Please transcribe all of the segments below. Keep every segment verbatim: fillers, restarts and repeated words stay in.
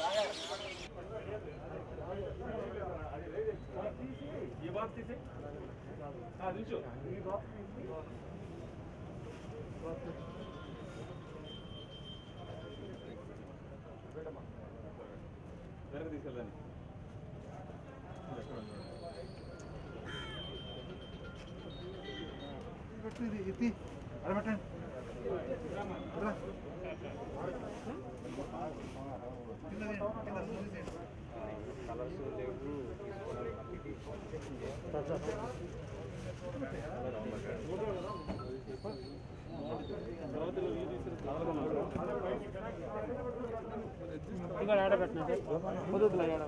ये बात किसे हाँ दिलचो ये बात వెనక తీసుకెళ్ళండి ఇది ఇది అరబట్టండి కలర్స్ లేవు ఇంకా ఆడబెట్టినా కుదురుతున్నా ఆడ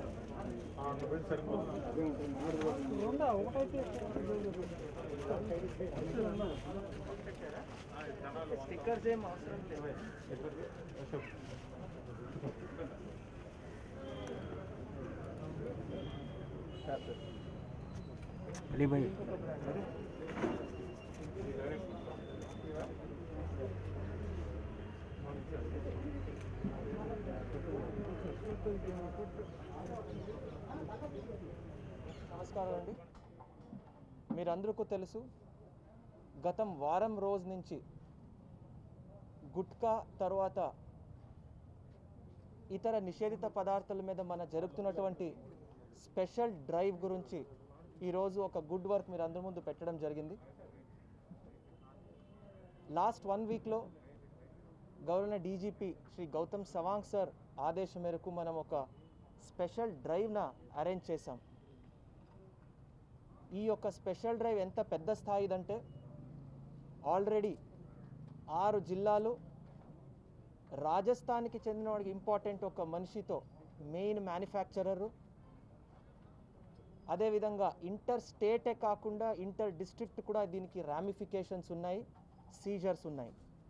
ఒకటైతే స్టిక్కర్స్ ఏం అవసరం లేదు अली भाई నమస్కారం అండి. మీరందరికీ తెలుసు గతం వారం రోజు నుంచి గుట్కా తర్వాత ఇతర నిషేధిత పదార్థాల మీద మన జరుగుతున్నటువంటి స్పెషల్ డ్రైవ్ గురించి ఈరోజు ఒక గుడ్ వర్క్ మీరు అందరి ముందు పెట్టడం జరిగింది. లాస్ట్ వన్ వీక్లో governor DGP Shri Gautam Sawang sir ఆదేశం మేరకు మనం ఒక స్పెషల్ డ్రైవ్న అరేంజ్ చేశాం. ఈ యొక్క స్పెషల్ డ్రైవ్ ఎంత పెద్ద స్థాయిదంటే ఆల్రెడీ ఆరు జిల్లాలు, రాజస్థాన్కి చెందిన వాడికి ఇంపార్టెంట్ ఒక మనిషితో మెయిన్ మ్యానుఫ్యాక్చరరు, అదేవిధంగా ఇంటర్ స్టేటే కాకుండా ఇంటర్ డిస్ట్రిక్ట్ కూడా దీనికి రామిఫికేషన్స్ ఉన్నాయి, సీజర్స్ ఉన్నాయి.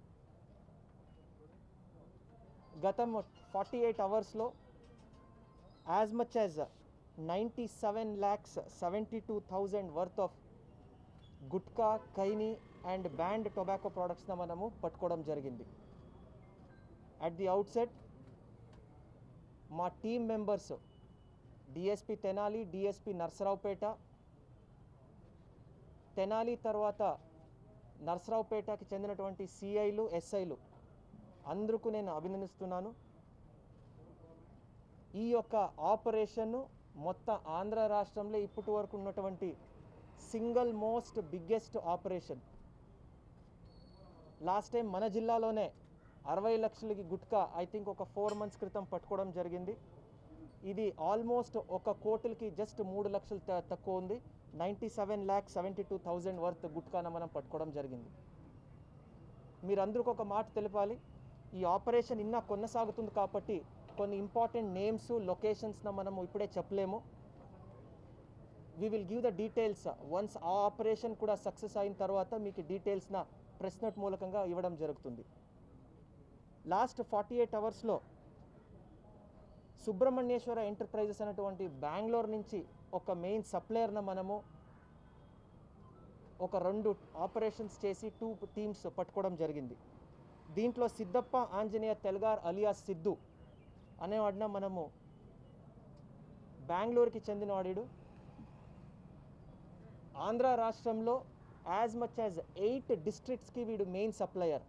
గతం ఫార్టీ ఎయిట్ అవర్స్లో as much as ninety seven lakhs seventy two thousand worth of gutka, khaini and banned tobacco ప్రోడక్ట్స్ని మనము పట్టుకోవడం జరిగింది. అట్ ది అవుట్సెట్ మా team members DSP Tenali, DSP Narasaraopet, Tenali తర్వాత నర్సరావుపేటకి చెందినటువంటి సిఐలు, ఎస్ఐలు అందరికీ నేను అభినందిస్తున్నాను. ఈ యొక్క ఆపరేషన్ను మొత్తం ఆంధ్ర రాష్ట్రంలో ఇప్పటి వరకు ఉన్నటువంటి single most biggest operation. Last time మన జిల్లాలోనే అరవై లక్షలకి గుట్కా ఐ థింక్ ఒక ఫోర్ మంత్స్ క్రితం పట్టుకోవడం జరిగింది. ఇది ఆల్మోస్ట్ ఒక కోటికి జస్ట్ మూడు లక్షలు తక్కువ ఉంది. Ninety seven lakh seventy two thousand worth గుట్కాన మనం పట్టుకోవడం జరిగింది. మీరందరికీ ఒక మాట తెలిపాలి, ఈ ఆపరేషన్ ఇన్నా కొనసాగుతుంది కాబట్టి కొన్ని ఇంపార్టెంట్ నేమ్స్, లొకేషన్స్న మనము ఇప్పుడే చెప్పలేము. We will give the details once ఆ ఆపరేషన్ కూడా సక్సెస్ అయిన తర్వాత మీకు డీటెయిల్స్న ప్రెస్ నోట్ మూలకంగా ఇవ్వడం జరుగుతుంది. లాస్ట్ ఫార్టీ ఎయిట్ అవర్స్లో సుబ్రహ్మణ్యేశ్వర ఎంటర్ప్రైజెస్ అనేటువంటి బెంగళూరు నుంచి ఒక మెయిన్ సప్లయర్న మనము ఒక రెండు ఆపరేషన్స్ చేసి టూ టీమ్స్ పట్టుకోవడం జరిగింది. దీంట్లో సిద్ధప్ప ఆంజనేయ తెల్గార్ అలియాస్ సిద్ధు అనేవాడిన మనము బెంగళూరుకి చెందినవాడు. ఆంధ్ర రాష్ట్రంలో యాజ్ మచ్ యాజ్ ఎయిట్ డిస్ట్రిక్ట్స్కి వీడు main supplier.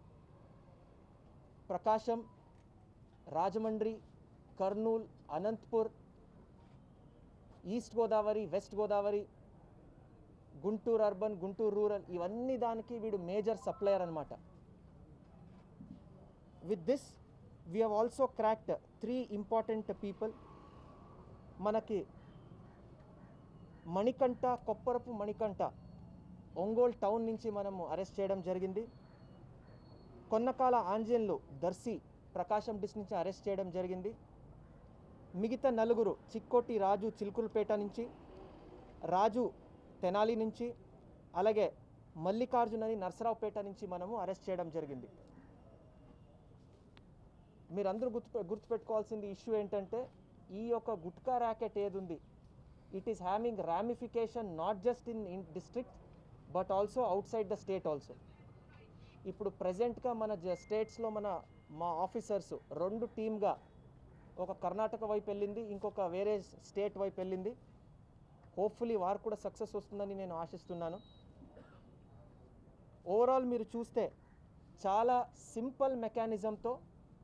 Prakasam, Rajahmundry, Kurnool, Anantapur, east Godavari, west Godavari, Guntur urban, Guntur rural, ఇవన్నీ దానికి వీడు మేజర్ సప్లయర్ అనమాట. With this we have also cracked three important people. మనకి మణికంఠ, కొప్పరపు మణికంఠ ఒంగోలు టౌన్ నుంచి మనము అరెస్ట్ చేయడం జరిగింది. కొన్నకాల ఆంజనేయులు దర్శి, ప్రకాశం డిస్ట్రిక్ట్ నుంచి అరెస్ట్ చేయడం జరిగింది. మిగతా నలుగురు చిక్కోటి రాజు చిలుకులపేట నుంచి, రాజు తెనాలి నుంచి, అలాగే మల్లికార్జున్ అని నర్సరావుపేట నుంచి మనము అరెస్ట్ చేయడం జరిగింది. మీరందరూ గుర్తు గుర్తుపెట్టుకోవాల్సింది ఇష్యూ ఏంటంటే ఈ యొక్క గుట్కా ర్యాకెట్ ఏది ఉంది, it is having ramification not just in in district but also outside the state also. ఇప్పుడు ప్రజెంట్గా మన స్టేట్స్లో మన మా ఆఫీసర్స్ రెండు టీమ్గా ఒక కర్ణాటక వైపు వెళ్ళింది, ఇంకొక వేరే స్టేట్ వైపు వెళ్ళింది. హోప్ఫుల్లీ వారు కూడా సక్సెస్ వస్తుందని నేను ఆశిస్తున్నాను. ఓవరాల్ మీరు చూస్తే చాలా సింపుల్ మెకానిజంతో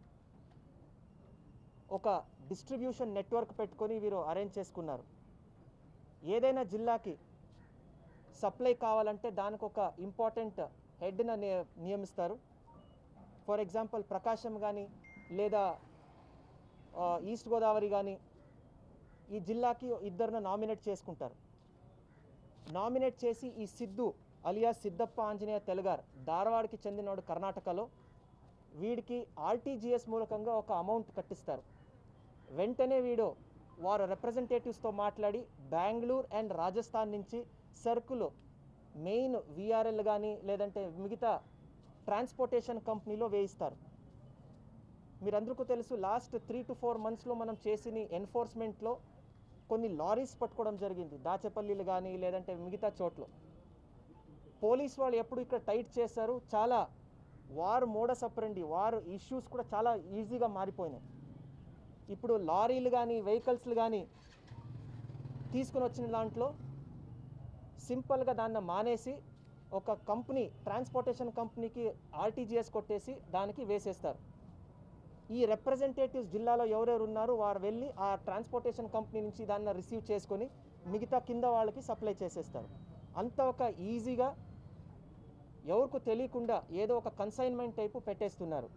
ఒక డిస్ట్రిబ్యూషన్ నెట్వర్క్ పెట్టుకొని వీరు అరేంజ్ చేసుకున్నారు. ఏదైనా జిల్లాకి సప్లై కావాలంటే దానికి ఒక ఇంపార్టెంట్ హెడ్ను నియమిస్తారు. ఫర్ ఎగ్జాంపుల్ ప్రకాశం కానీ లేదా ఈస్ట్ గోదావరి కానీ ఈ జిల్లాకి ఇద్దరిని నామినేట్ చేసుకుంటారు. నామినేట్ చేసి ఈ సిద్ధు అలియా సిద్ధప్ప ఆంజనేయ తెలుగార్ ధారవాడకి చెందినవాడు కర్ణాటకలో, వీడికి ఆర్టీజీఎస్ మూలకంగా ఒక అమౌంట్ కట్టిస్తారు. వెంటనే వీడు వారు రిప్రజెంటేటివ్స్తో మాట్లాడి బెంగళూరు అండ్ రాజస్థాన్ నుంచి సరుకులు మెయిన్ విఆర్ఎల్ కానీ లేదంటే మిగతా ట్రాన్స్పోర్టేషన్ కంపెనీలో వేయిస్తారు. మీరందరికీ తెలుసు, లాస్ట్ త్రీ టు ఫోర్ మంత్స్లో మనం చేసిన ఎన్ఫోర్స్మెంట్లో కొన్ని లారీస్ పట్టుకోవడం జరిగింది, దాచేపల్లిలు కానీ లేదంటే మిగతా చోట్ల. పోలీస్ వాళ్ళు ఎప్పుడు ఇక్కడ టైట్ చేశారు, చాలా వారు మోడస్ ఆపరెండి, వారు ఇష్యూస్ కూడా చాలా ఈజీగా మారిపోయినాయి. ఇప్పుడు లారీలు కానీ వెహికల్స్లు కానీ తీసుకుని వచ్చిన దాంట్లో సింపుల్గా దాన్ని మానేసి ఒక కంపెనీ ట్రాన్స్పోర్టేషన్ కంపెనీకి ఆర్టీజీఎస్ కొట్టేసి దానికి వేసేస్తారు. ఈ రిప్రజెంటేటివ్స్ జిల్లాలో ఎవరెవరు ఉన్నారో వారు వెళ్ళి ఆ ట్రాన్స్పోర్టేషన్ కంపెనీ నుంచి దాన్ని రిసీవ్ చేసుకొని మిగతా కింద వాళ్ళకి సప్లై చేసేస్తారు. అంత ఒక ఈజీగా ఎవరికి తెలియకుండా ఏదో ఒక కన్సైన్మెంట్ టైపు పెట్టేస్తున్నారు.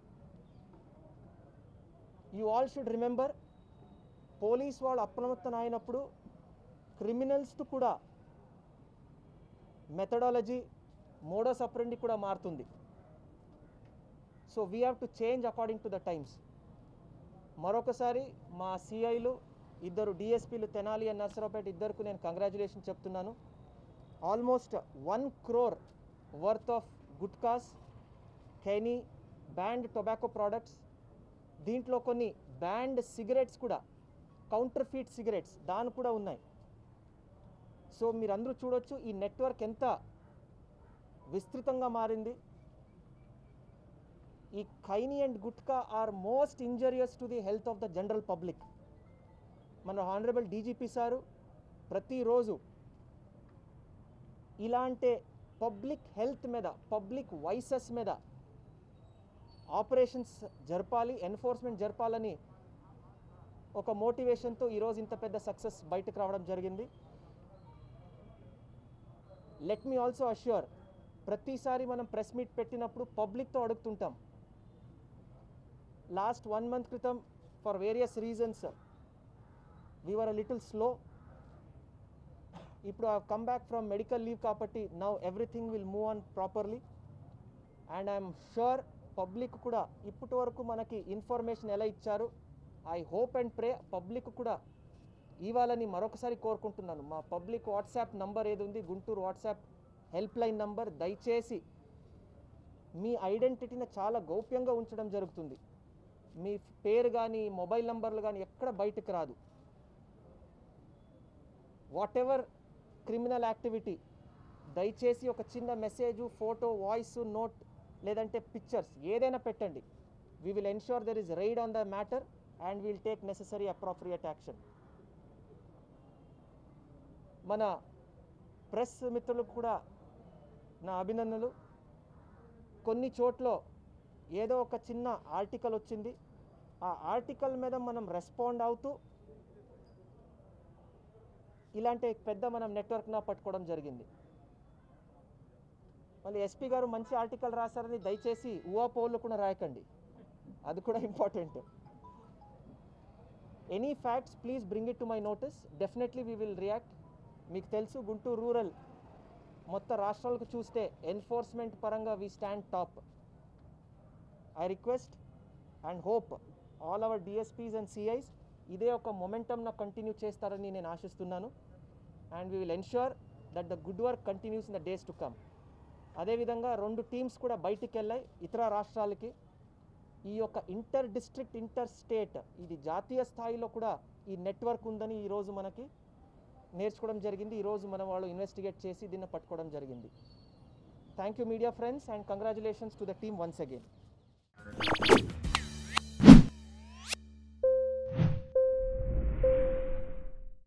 You all should remember, police వాళ్ళు అప్రమత్తం అయినప్పుడు క్రిమినల్స్తో కూడా మెథడాలజీ మోడస్ ఆపరెండి కూడా మారుతుంది. So we have to change according to the times. మరొకసారి మా సిఐలు ఇద్దరు డిఎస్పీలు తెనాలి అండ్ నర్సరావుపేట ఇద్దరికి నేను కంగ్రాచులేషన్ చెప్తున్నాను. Almost one crore worth of గుట్కాస్, ఖైనీ, బ్యాండ్ టొబాకో ప్రోడక్ట్స్, దీంట్లో కొన్ని బ్యాండ్ సిగరెట్స్ కూడా, కౌంటర్ ఫీట్ సిగరెట్స్ దాని కూడా ఉన్నాయి. సో మీరందరూ చూడొచ్చు ఈ నెట్వర్క్ ఎంత విస్తృతంగా మారింది. ఈ khaini and gutka are most injurious to the health of the general public. మన హానరబుల్ డీజీపీ సారు ప్రతిరోజు ఇలాంటి పబ్లిక్ హెల్త్ మీద, పబ్లిక్ వైసెస్ మీద ఆపరేషన్స్ జరపాలి, ఎన్ఫోర్స్మెంట్ జరపాలని ఒక మోటివేషన్తో ఈరోజు ఇంత పెద్ద సక్సెస్ బయటకు రావడం జరిగింది. లెట్ మీ ఆల్సో అష్యూర్, ప్రతిసారి మనం ప్రెస్ మీట్ పెట్టినప్పుడు పబ్లిక్తో అడుగుతుంటాం. లాస్ట్ వన్ మంత్ క్రితం for various reasons we were a little slow. ఇప్పుడు I come back from medical leave కాబట్టి now everything will move on properly. And I'm sure public కూడా ఇప్పటి వరకు మనకి ఇన్ఫర్మేషన్ ఎలా ఇచ్చారు, I hope and pray public కూడా ఇవ్వాలని మరొకసారి కోరుకుంటున్నాను. మా పబ్లిక్ వాట్సాప్ నంబర్ ఏది ఉంది, Guntur WhatsApp help line number, దయచేసి మీ ఐడెంటిటీని చాలా గౌప్యంగా ఉంచడం జరుగుతుంది. మీ పేరు కానీ మొబైల్ నంబర్లు కానీ ఎక్కడ బయటకు రాదు. వాట్ ఎవర్ క్రిమినల్ యాక్టివిటీ దయచేసి ఒక చిన్న మెసేజ్, ఫోటో, వాయిస్ నోట్ లేదంటే పిక్చర్స్ ఏదైనా పెట్టండి. We will ensure there is raid on the matter and will take necessary appropriate action. మన ప్రెస్ మిత్రులకు కూడా నా అభినందనలు. కొన్ని చోట్ల ఏదో ఒక చిన్న ఆర్టికల్ వచ్చింది, ఆ ఆర్టికల్ మీద మనం రెస్పాండ్ అవుతూ ఇలాంటి పెద్ద మనం నెట్వర్క్న పట్టుకోవడం జరిగింది. మళ్ళీ ఎస్పీ గారు మంచి ఆర్టికల్ రాశారని దయచేసి ఊహాపోళ్ళు కూడా రాయకండి, అది కూడా important. Any facts please bring it to my notice, definitely we will react. మీకు తెలుసు గుంటూరు రూరల్ మొత్తం రాష్ట్రాలకు చూస్తే ఎన్ఫోర్స్మెంట్ పరంగా we stand top. I request and hope all our DSPs and CIs ఇదే ఒక మొమెంటమ్న కంటిన్యూ చేస్తారని నేను ఆశిస్తున్నాను. And we will ensure that the good work continues in the days to come. అదేవిధంగా రెండు టీమ్స్ కూడా బయటికి వెళ్ళాయి ఇతర రాష్ట్రాలకి. ఈ యొక్క ఇంటర్ డిస్ట్రిక్ట్, ఇంటర్ స్టేట్, ఇది జాతీయ స్థాయిలో కూడా ఈ నెట్వర్క్ ఉందని ఈరోజు మనకి నేర్చుకోవడం జరిగింది. ఈరోజు మన వాళ్ళు ఇన్వెస్టిగేట్ చేసి దీన్ని పట్టుకోవడం జరిగింది. Thank you media friends and congratulations to the team once again.